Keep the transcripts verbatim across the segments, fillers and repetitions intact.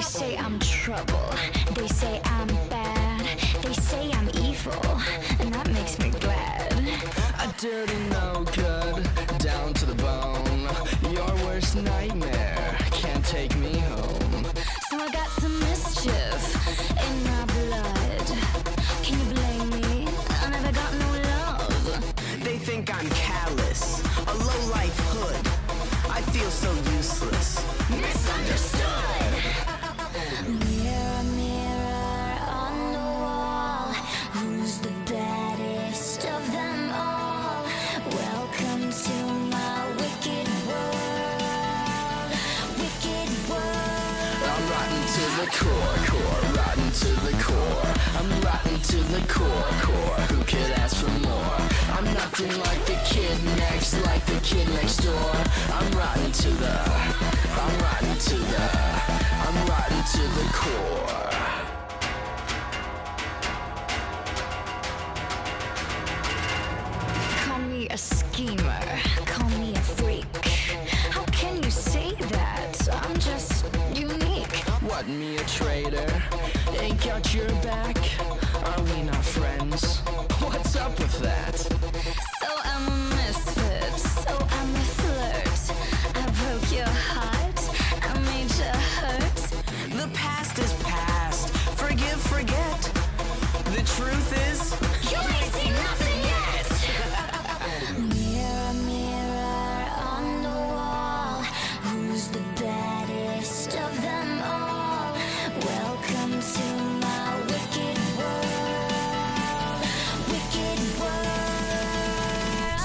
say I'm trouble, they say I'm bad, they say I'm evil, and that makes me glad. A dirty no good, down to the bone, your worst nightmare can't take me home. So I got some mischief in my blood. Can you blame me? I never got no love. They think I'm callous, a low-life hood. I feel so useless. Misunderstood. Mirror, mirror on the wall, who's the baddest of them all? Welcome to my wicked world, wicked world. I'm rotten to the core, core, rotten to the core. I'm rotten to the core, core. Who could ask for more? I'm nothing like the kid next, like the kid next door. I'm rotten to the, I'm rotten to the, I'm rotten to the core. Call me a schemer, call me a freak. How can you say that? I'm just unique. What, me a traitor? Ain't got your back? Are we not friends? What's up with that? So I'm a misfit, so I'm a flirt. I broke your heart, I made you hurt. The past is past. Forgive, forget. The truth is, You ain't seen nothing yet. Mirror, mirror on the wall, who's the baddest of them all? Welcome to my wicked world, wicked world.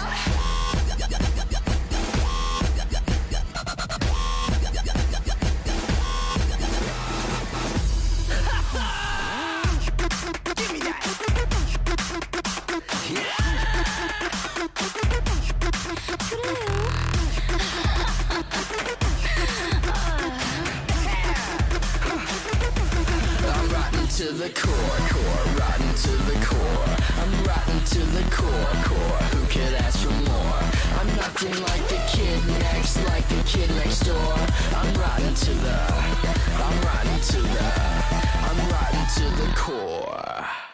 give me that. I'm rotten to the core, core, rotten to the core. I'm rotten to the core, core. Who could ask for more? I'm nothing like the kid next, like the kid next door. I'm rotten to the, I'm rotten to the, I'm rotten to the core.